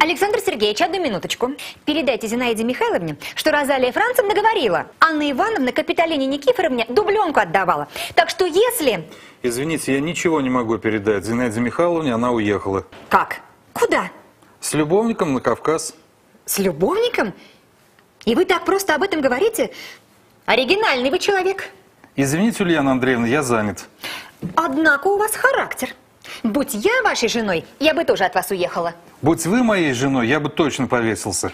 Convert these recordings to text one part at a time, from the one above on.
Александр Сергеевич, одну минуточку. Передайте Зинаиде Михайловне, что Розалия Францевна говорила, Анна Ивановна Капитолине Никифоровне дубленку отдавала. Так что если... Извините, я ничего не могу передать Зинаиде Михайловне, она уехала. Как? Куда? С любовником на Кавказ. С любовником? И вы так просто об этом говорите? Оригинальный вы человек. Извините, Ульяна Андреевна, я занят. Однако у вас характер. Будь я вашей женой, я бы тоже от вас уехала. Будь вы моей женой, я бы точно повесился.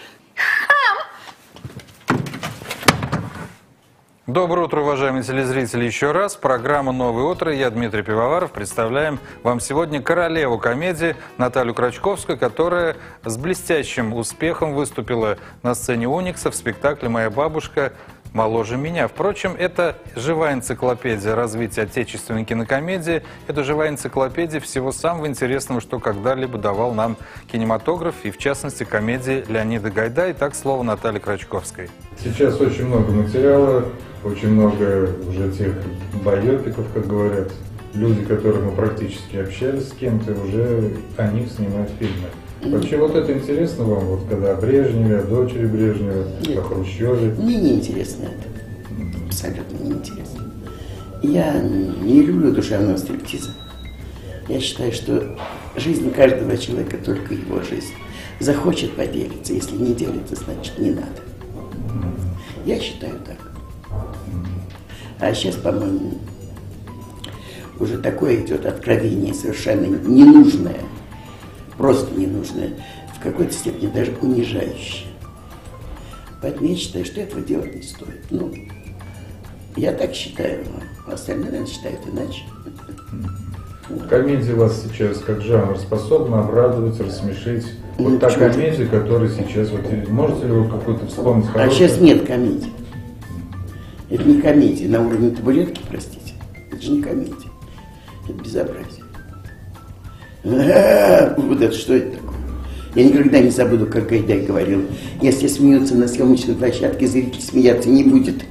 Доброе утро, уважаемые телезрители, еще раз. Программа «Новое утро». Я, Дмитрий Пивоваров. Представляем вам сегодня королеву комедии Наталью Крачковскую, которая с блестящим успехом выступила на сцене «Уникса» в спектакле «Моя бабушка моложе меня». Впрочем, это живая энциклопедия развития отечественной кинокомедии. Это живая энциклопедия всего самого интересного, что когда-либо давал нам кинематограф, и в частности комедии Леонида Гайдая. Итак, слово Наталье Крачковской. Сейчас очень много материала, очень много уже тех байопиков, как говорят. Люди, которые мы практически общались с кем-то, уже о них снимают фильмы. Вообще вот это интересно вам, вот когда о Брежневе, о дочери Брежнева, нет, о Хрущеве? Мне не интересно это. Абсолютно не интересно. Я не люблю душевного стриптиза. Я считаю, что жизнь каждого человека только его жизнь. Захочет поделиться, если не делится, значит не надо. Я считаю так. А сейчас, по-моему, уже такое идет откровение совершенно ненужное. Просто ненужное, в какой-то степени даже унижающее. Поэтому я считаю, что этого делать не стоит. Ну, я так считаю, а остальные, наверное, считают иначе. Комедия вас сейчас как жанр способна обрадовать, рассмешить? Вот та комедия, которая сейчас, вот, можете ли вы какую-то вспомнить хорошую? А сейчас нет комедии. Это не комедия на уровне табуретки, простите. Это же не комедия. Это безобразие. Вот это что это такое? Я никогда не забуду, как Гайдай говорил: если смеются на съемочной площадке, зритель смеяться не будет.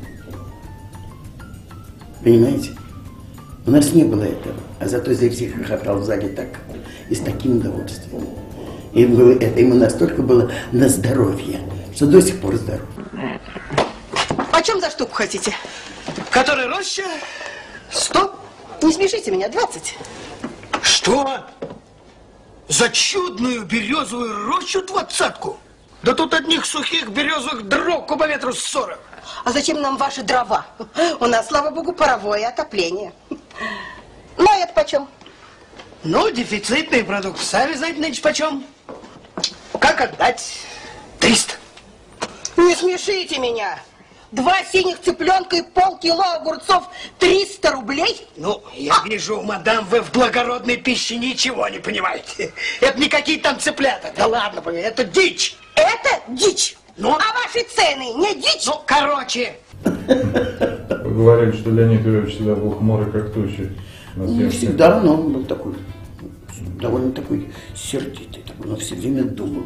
Понимаете? У нас не было этого. А зато зритель хохотал в зале так и с таким удовольствием. И это ему настолько было на здоровье, что до сих пор здоров. О чем за штуку хотите? Который роща? 100? Не смешите меня, 20. Что? За чудную березовую рощу 20-ку? Да тут одних сухих березовых дров кубометров 40. А зачем нам ваши дрова? У нас, слава богу, паровое отопление. Ну, а это почем? Ну, дефицитный продукт. Сами знаете, нынче почем? Как отдать? 300. Не смешите меня. 2 синих цыпленка и полкило огурцов 300 рублей? Ну, я вижу, мадам, вы в благородной пище ничего не понимаете. Это не какие там цыплята. Да ладно, это дичь. Это дичь. Ну? А ваши цены не дичь? Ну, короче. Вы говорили, что Леонид Ильич всегда был хмурый, как тучи. Не всегда, но он был такой, довольно такой сердитый. Такой, он все время думал.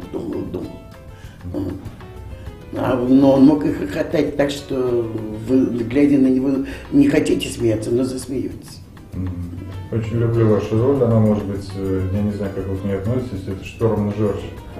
Но он мог и хохотать так, что вы, глядя на него, не хотите смеяться, но засмеетесь. Очень люблю вашу роль. Она, может быть, я не знаю, как вы к ней относитесь, это Шторм Жорж.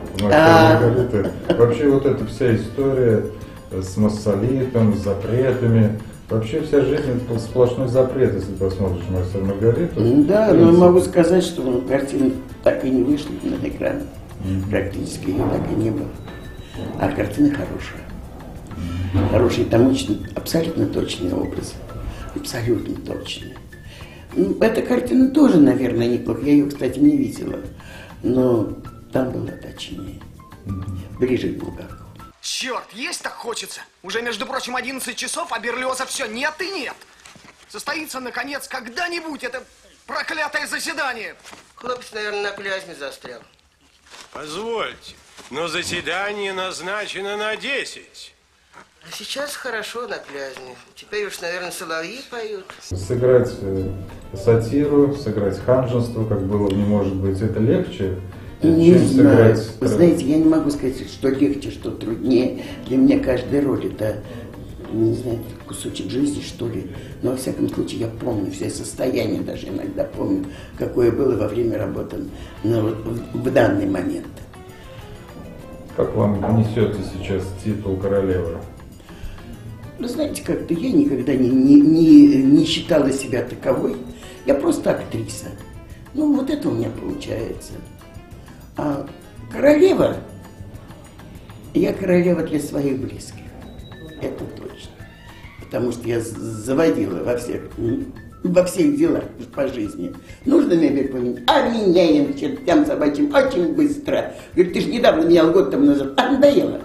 Вообще вот эта вся история с Массолитом, с запретами. Вообще вся жизнь это сплошной запрет, если посмотришь «Мастер и Маргариту». Да, но могу сказать, что картина так и не вышла на экран. Практически ее так и не было. А картина хорошая. Хорошие, там очень абсолютно точные образы. Абсолютно точные. Ну, эта картина тоже, наверное, неплохо. Я ее, кстати, не видела. Но там было точнее. Ближе к Булгакову. Черт, есть так хочется. Уже, между прочим, 11 часов, а Берлиоза все нет и нет. Состоится, наконец, когда-нибудь это проклятое заседание. Хлопец, наверное, на Клязьме застрял. Позвольте, но заседание назначено на 10. А сейчас хорошо на Клязьме. Теперь уж, наверное, соловьи поют. Сыграть сатиру, сыграть ханжество, как было «Не может быть», это легче, не знаю. Вы знаете, я не могу сказать, что легче, что труднее. Для меня каждая роль это, не знаю, кусочек жизни, что ли. Но, во всяком случае, я помню все состояния, даже иногда помню, какое было во время работы в данный момент. Как вам несется сейчас титул королевы? Вы знаете, как-то я никогда не считала себя таковой. Я просто актриса. Ну, вот это у меня получается. А королева, я королева для своих близких. Это точно. Потому что я заводила во всех делах по жизни. Нужно мебель поменять, а меняем к чертям собачьим очень быстро. Говорит, ты же недавно менял, год тому назад. А надоело.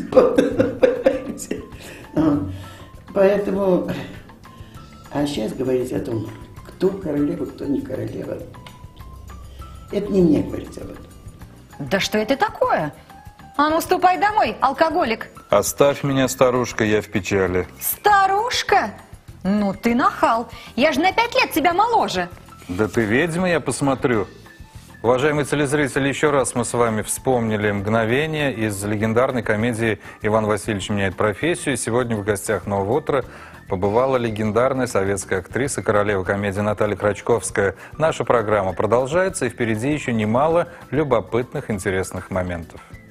Поэтому, а сейчас говорить о том, кто королева, кто не королева, это не мне говорить об этом. Да что это такое? А ну, ступай домой, алкоголик. Оставь меня, старушка, я в печали. Старушка? Ну ты нахал. Я же на 5 лет тебя моложе. Да ты ведьма, я посмотрю. Уважаемые телезрители, еще раз мы с вами вспомнили мгновение из легендарной комедии «Иван Васильевич меняет профессию». Сегодня в гостях «Нового утра» побывала легендарная советская актриса, королева комедии Наталья Крачковская. Наша программа продолжается, и впереди еще немало любопытных, интересных моментов.